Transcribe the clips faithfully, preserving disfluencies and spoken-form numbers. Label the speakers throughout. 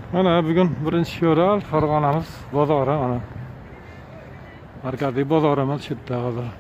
Speaker 1: Mana bugun birinchi fevral Farg'onamiz bozori mana. Markaziy bozorimiz shu yerda hozir.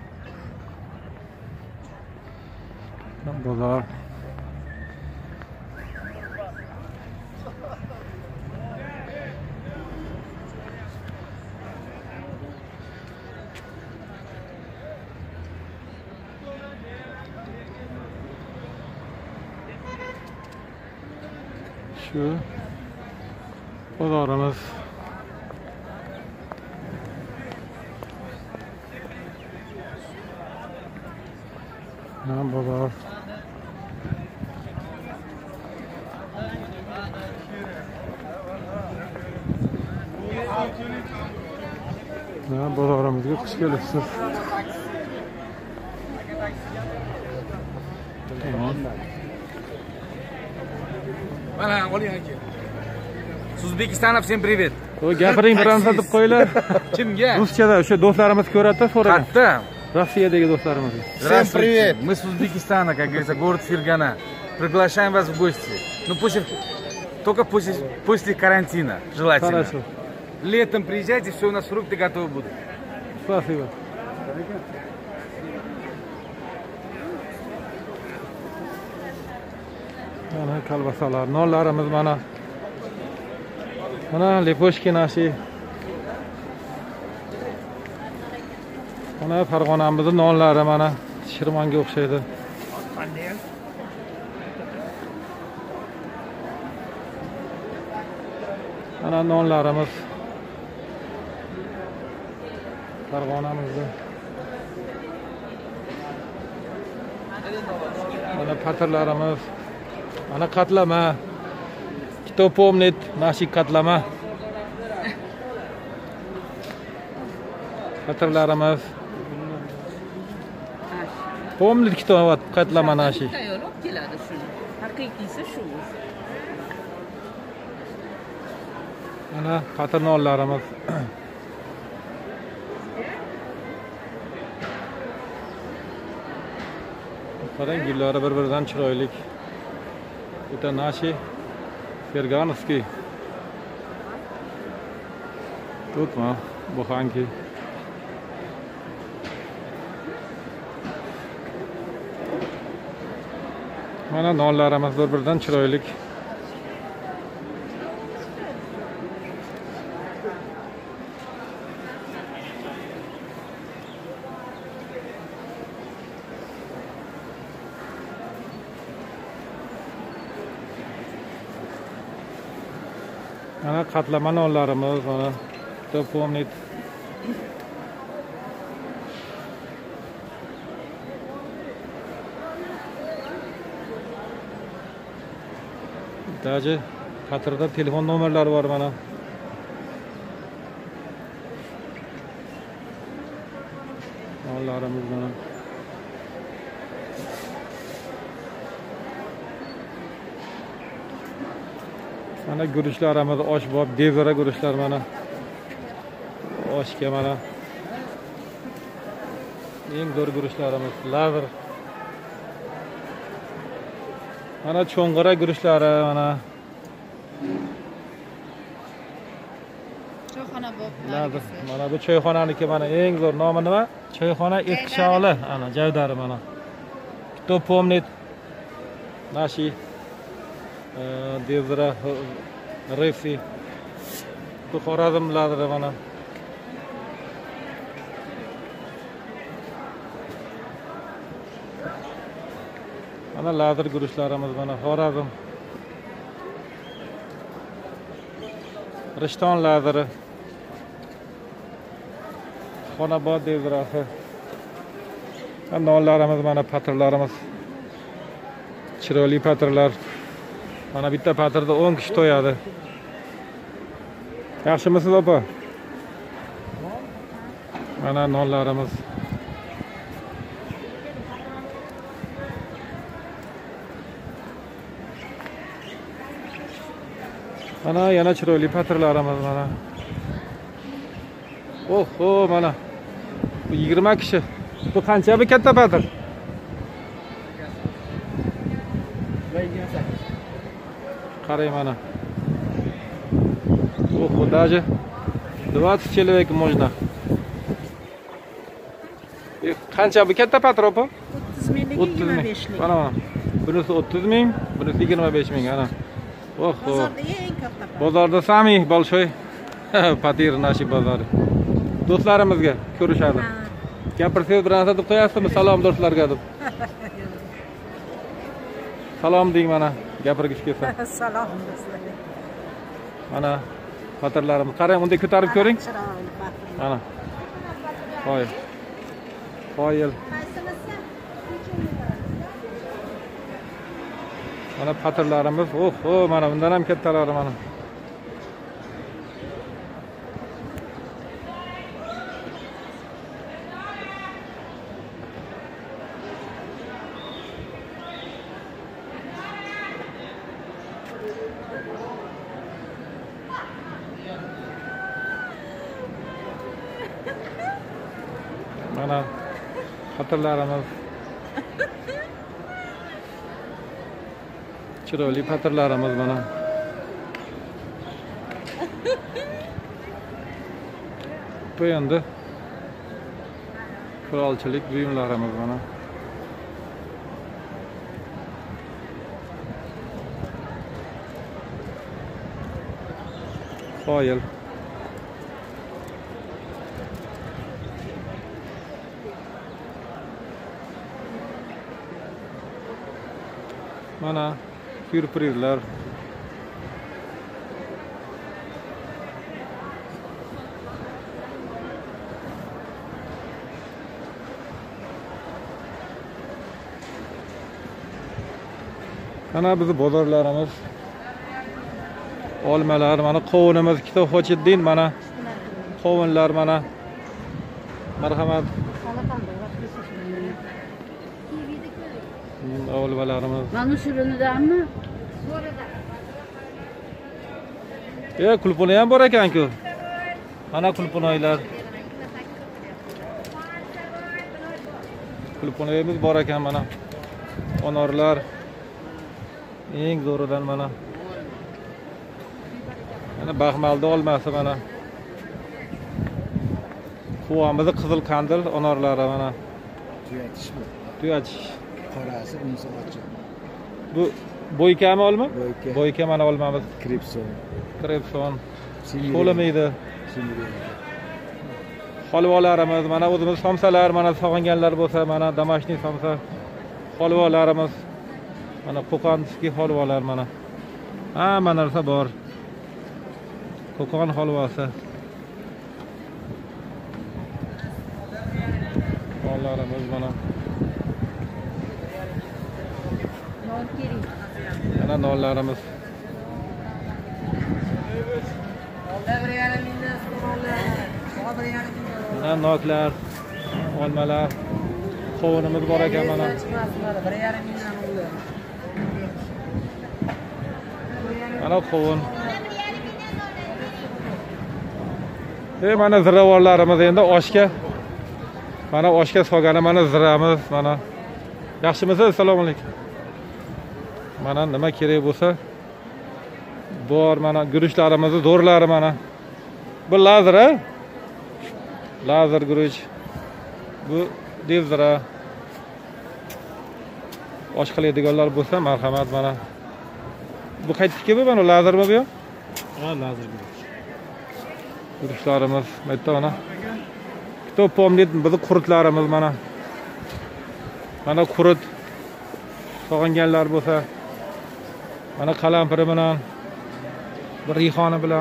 Speaker 1: Bozor. Şu bozorimiz. Ha, bozor. Ha, bozorimizga xush kelibsiz. Tamam.
Speaker 2: Mana oling aka. S Uzbekistan всем привет.
Speaker 1: O gapiring birini sotib qo'yinglar.
Speaker 2: Kimga?
Speaker 1: Ruschada o'sha do'stlarimiz ko'radi-da, so'ragan.
Speaker 2: Qayerda?
Speaker 1: Rossiyadagi do'stlarimiz.
Speaker 2: Всем привет. Мы с Узбекистана, как говорится, город Фергана. Приглашаем вас в гости. Ну после только после после карантина, желательно.
Speaker 1: Хорошо.
Speaker 2: Летом приезжайте, все у нас фрукты готовы будут.
Speaker 1: Спасибо. Mana kalbasalar, nonlarimiz mana. Mana leposhki nashi. Mana Farg'onamizning nonlari mana shirmonga o'xshaydi. Mana nonlarimiz Farg'onamizda. Mana patirlarimiz. Mana qatlama. Kto pomnit nashi qatlama. Patirlarimiz. Pomnit kto qatlama nashi.
Speaker 3: Tayyorlab keladi shuni. Haqiqiysi shu.
Speaker 1: Mana patir nonlarimiz. Qarang, gullari bir-biridan chiroyli. Это наши фергановские. Тут ма буханки. Mana nonlarimiz bir-biridan chiroyli. Mana qatlama nonlarimiz, mana Kto pomnit. Даже patirda telefon nomerlari bor mana. Nonlarimiz mana. Mana guruchlarimiz oshbob, devra guruchlar mana. Oshga mana. Eng zo'r guruchlarimiz lazr. Mana cho'ng'ira guruchlari mana.
Speaker 3: Choyxona bop.
Speaker 1: Lazr. Mana bu choyxonaniki mana eng zo'r nomi nima? Choyxona Eskisholi, ana javdari mana. Kto pomnit nashi devra Resi. Bu Xorazm lazri mana. Mana lazr guruchlarimiz mana Xorazm. Rishton lazri. Xonobod devrasi. Nonlarimiz mana patirlarimiz. Chiroyli patirlar. Mana bitta patirda o'n kishi to'yadi. Yaxshimisiz opa? Mana nonlarimiz. Mana yana chiroyli patirlarimiz mana. Oh, oh mana. Bu yigirma kishi. Bu qancha bu katta patir? Qarang mana. Ого, даже двадцать человек можно. Qancha bu katta patropa?
Speaker 3: o'ttiz minglik yigirma beshlik.
Speaker 1: Mana mana. Bunisi o'ttiz ming, bunisi yigirma besh ming ana. Oho.
Speaker 3: Bozorda eng katta patropa.
Speaker 1: Bozorda samih большой. Patir nashi bozori. Do'stlarimizga ko'rishadi. Gapirsangiz bir narsa deb qo'yasizmi? Salom do'stlarga deb. Salom deng mana, gapirgish kelsa.
Speaker 3: Salom do'stlarga.
Speaker 1: Mana patirlarimiz. Qarang, unda ko'tarib ko'ring.
Speaker 3: Chiroyli patir.
Speaker 1: Mana. Qoyil. Qoyil. Mana patirlarimiz. Oho, mana bundan ham kattalari mana. Mana patirlarimiz. Chiroyli patirlarimiz mana. Bu endi qurolchilik buyumlarimiz mana. Qoyil. Mana sürprizler. Mana bizi bozorlarimiz. Olmalar, mana qovunimiz, kitob Xochiddin mana. Qovunlar mana. Marhamat. Olmalarimiz.
Speaker 3: Mana shu ürünüdanmi?
Speaker 1: Ya kulpuni ham bor ekan-ku. Mana kulpunoylar. Kulpunoyimiz bor ekan mana. Onorlar. Eng zo'ridan mana. Mana Baxmalda olmasi mana. Quvamizni qizil qandil onorlari mana.
Speaker 4: Tuyatishmi?
Speaker 1: Tuyatish.
Speaker 4: Qorasi unisi ochiq.
Speaker 1: Bu bo'ykami olma?
Speaker 4: Bo'yka.
Speaker 1: Bo'yka mana olmamiz.
Speaker 4: Kripson.
Speaker 1: Krepson.
Speaker 4: Simiri.
Speaker 1: Qo'limaydi.
Speaker 4: Simiri.
Speaker 1: Holvalarimiz mana o'zimiz somsalar mana sog'inganlar bo'lsa mana damashniy somsa. Holvalarimiz mana Qo'qonskiy holvalar mana. Hamma narsa bor. Qo'qon holvasi. Hollarimiz mana. Mana nonlarimiz. Mana noklar, olmalar, qovunimiz bor ekan mana. Mana qovun. E mana ziravorlarimiz endi oshga. Mana oshga solgani mana ziramiz mana. Yaxshimisiz? Assalomu alaykum. Mana nima kerak bo'lsa bor mana guruchlarimizni zo'rlari mana. Bu lazer a? Lazer guruch. Bu devzira. Osh qiladiganlar bo'lsa marhamat mana. Bu qaytdiki bu mana lazermi bu? Ha, lazer guruch. Guruchlarimiz mayda mana. Kitob pomnet bizni qurutlarimiz mana. Mana qurut sog'inganlar bo'lsa mana qalampiri bilan bir rixoni bilan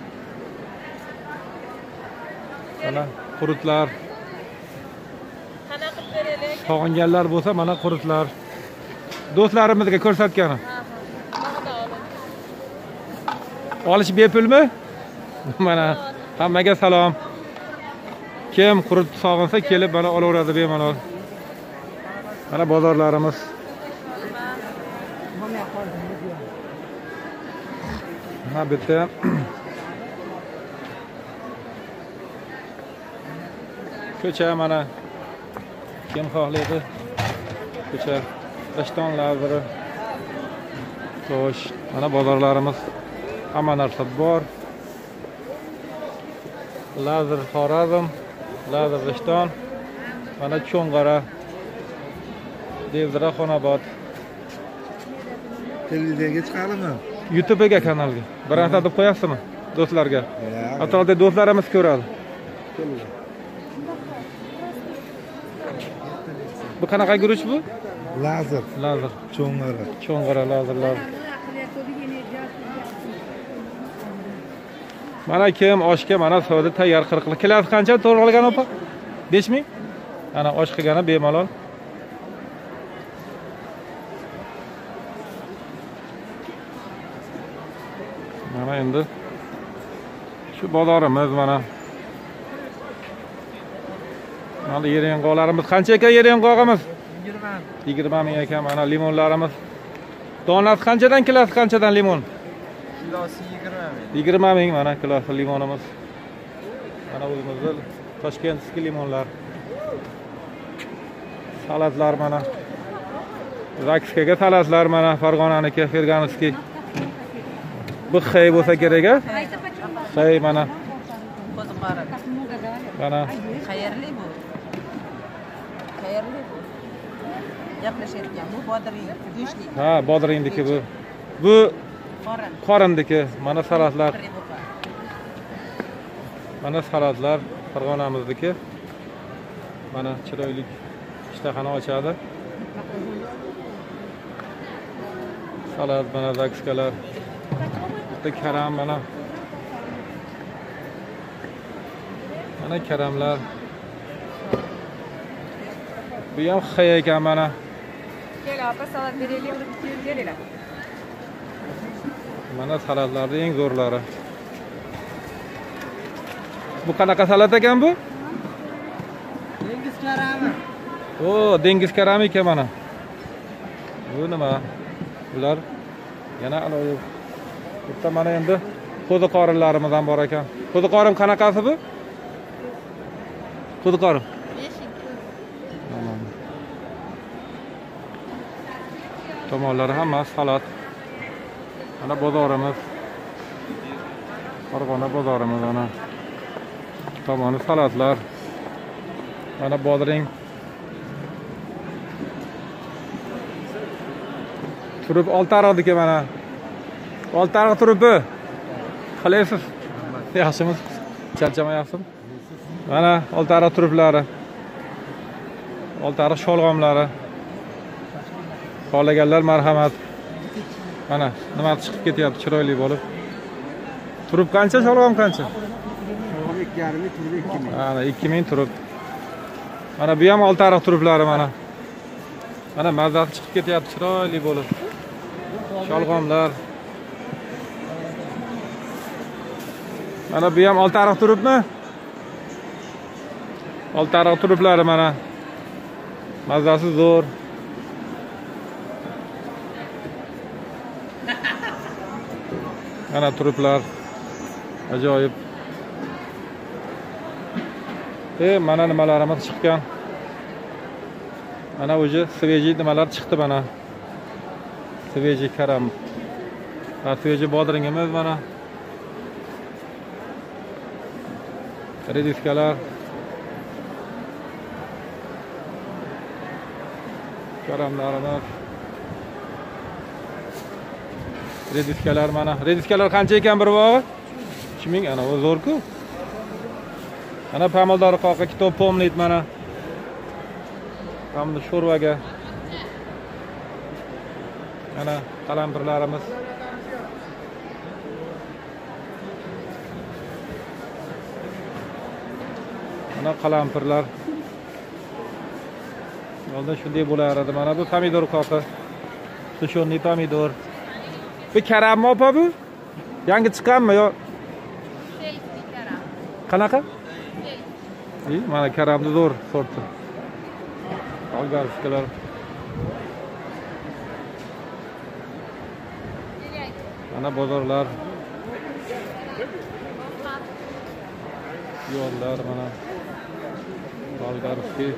Speaker 1: mana qurutlar qanaqa beraylik sog'inganlar bo'lsa mana qurutlar do'stlarimizga ko'rsatganim olish bepulmi? Mana hammaga salom. Kim qurut sog'insa kelib mana olaveradi bemalol. Mana bozorlarimiz. Ha bitta ko'cha mana kim xohlaydi ko'cha rishton lazeri xo'sh mana bozorlarimiz hamma narsa bor Lazer Xorazm, Lazer Rishton, mana Cho'ng'ara, Devdira Xonobod.
Speaker 4: Televiziyaga chiqadimi?
Speaker 1: YouTube'ga kanalga. Birinta deb qo'yasizmi do'stlarga? Atrofda do'stlarimiz ko'radi. Bu qanaqa guruch bu?
Speaker 4: Lazer,
Speaker 1: Lazer.
Speaker 4: Cho'ng'ara.
Speaker 1: Cho'ng'ara lazer lazer. Mana kim oshga mana savdo tayyor qirqli. Kilasi qancha to'g'rilgan opa? besh ming? Ana osh qilgani bemalol. Mana endi shu bozorimiz mana. Mana yerenqoqlarimiz qancha ekan yerenqoqimiz? yigirma. yigirma ming ekan mana limonlarimiz. Donasi qanchadan kilosi qanchadan limon?
Speaker 2: Kilosi yigirma ming.
Speaker 1: yigirma ming mana kilosi limonimiz. Mana o'zimizda Toshkentskiy limonlar. Salatlar mana. Zakskaga salatlar mana Farg'onaniki, Ferganskiy. Bu xey bo'lsa kerak-a? Xey mana. Mana
Speaker 3: Xayrli bu. Xayrli bu. Gaplashayotgan bu bodring, go'shtlik.
Speaker 1: ha, bodringdiki bu. Bu
Speaker 3: Qorin.
Speaker 1: qorindiki. Mana salatlar. Mana salatlar Farg'onamizniki. Mana chiroyli ishtahani ochadi. Salat mana zakskalar. Bitta karam mana. Mana karamlar. Bu ham xay ekan mana.
Speaker 3: Kel opa salat beraylik, beraylik.
Speaker 1: Mana salatlarning eng zo'rlari. Bu qanaqa salat ekan bu?
Speaker 3: Dengiz karami.
Speaker 1: O, dengiz karami ekan mana. Bu nima? Bular yana aloyi. Bitta mana endi qo'zi qorinlarimizdan bor ekan. Qo'zi qorin qanaqasi bu? Qo'zi qorin. Tomonlari hammasi salat. Mana bozorimiz. Farg'ona bozorimiz ana. Tomoni salatlar. Mana bodring. Turib oltariqniki mana. Oltariq turibi. Qalaysiz? Yaxshimiz? Charchamayapsizmi? Mana oltariq turiblari. Oltariq sholg'omlari. Xohlaganlar marhamat. Mana nima chiqib ketyapti chiroyli bo'lib. Turib qancha, sholg'om qancha?
Speaker 4: Sholg'om ikki yarim ming, turib ikki ming.
Speaker 1: Mana ikki ming turib. Mana bu ham oltariq turublari mana. Mana mazasi chiqib ketyapti chiroyli bo'lib. Sholg'omlar. Mana bu ham oltariq turibmi? Oltariq turublari mana. Mazasi zo'r. Mana turiblar. Ajoyib. E, mana nimalarimiz chiqqan. Mana o'zi sveji nimalar chiqdi mana. Sveji karam. Va sveji bodringimiz mana. Rediskalar. Karamlarimiz. Rediskalar mana. Rediskalar qancha ekan bir vog'i? uch ming ana o zo'r-ku. Ana pomidor qoqi kitob pomlit mana. Hamda sho'rvaga. Ana qalampirlarimiz. Mana qalampirlar. Yo'lda shunday bo'lardi. Mana bu pomidor qoqi. Sushonli pomidor. Bu karammi opa bu? Yangi chiqqanmi yo? Qanaqa? İyi, mana karamni zo'r sorti. Olgarishkalar. Mana bozorlar. Yo'llar mana. Olgarishki.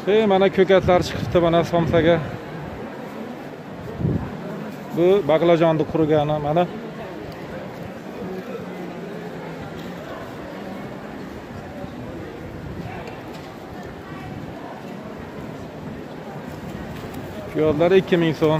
Speaker 1: Hey, mana ko'katlar chiqibdi mana somsaga. Bu baqlajonni qurgani mana. Piyozlar ikki ming so'm.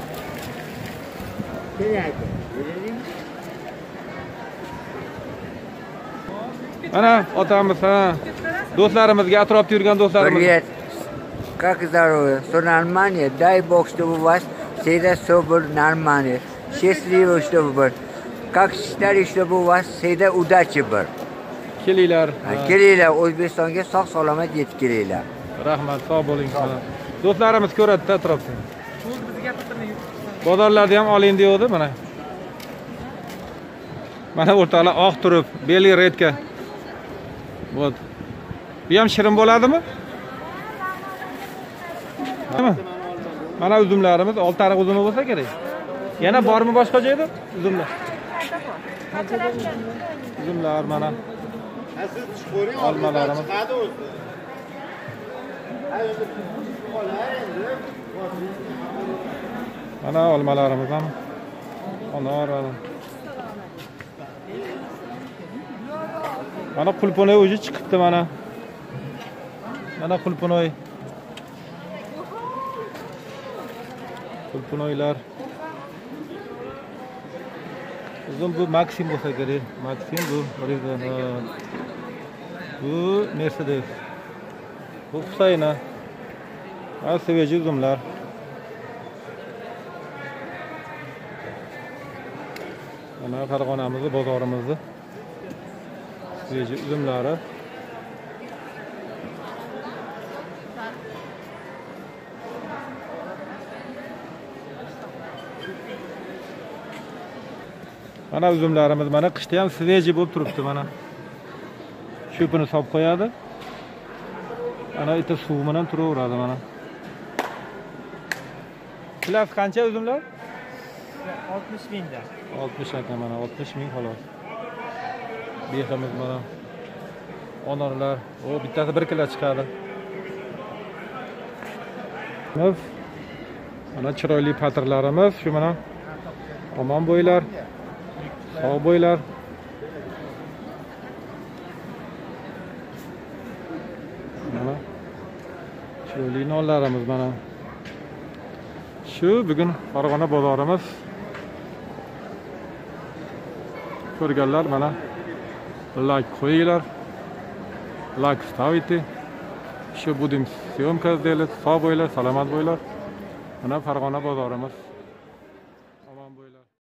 Speaker 1: Ana otamiz ha. Do'stlarimizga atrofda yurgan do'stlarimiz.
Speaker 5: Привет. Как здоровье? Все нормально? Дай Бог, чтобы у вас всегда все было нормально. Счастливо, чтобы было. Как считали, чтобы у вас всегда удачи было.
Speaker 1: Kelinglar.
Speaker 5: Kelinglar, O'zbekistonga sog' salomat yetib kelinglar.
Speaker 1: Rahmat, sog' bo'ling. Do'stlarimiz ko'radi atrofda. Bozorlarda ham oling deydi mana. Mana o'rtalar oq turib, beli redka. Вот. Bu ham shirin bo'ladimi? Mana uzumlarimiz olti tariq uzumi bo'lsa kerak. Yana bormi boshqa joyda? Uzumlar. Uzumlar mana. Olmalarimiz. Mana olmalarimiz ham. Anor. Mana qulpunoy o'zi chiqibdi mana. Mana qulpunoy. Qulpunoylar. Uzun bu Maxim bo'lsa kerak. Maxim bu bu Mercedes. Bu Husayna. Ha, seveci uzumlar. Mana Farg'onamizni, bozorimizni. Seveci uzumlari. Mana uzumlarimiz mana qishda ham sveji bo'lib turibdi mana. Sho'pini solib qo'yadi. Ana ita suv bilan turaveradi mana. Kilosi qancha uzumlar?
Speaker 6: oltmish mingda.
Speaker 1: oltmish aka mana oltmish ming xolos. Beximiz mana. Onorlar, o bittasi bir kilo chiqadi. Mana chiroyli patirlarimiz, shu mana. Omon bo'ylar. Sog' bo'ylar. Mana chiroyli nonlarimiz mana. Shu bugun Farg'ona bozorimiz. Ko'rganlar mana like qo'yinglar. Like stavite. Shu budim syomka сделать. Sog' bo'ylar, salomat bo'ylar. Mana Farg'ona bozorimiz.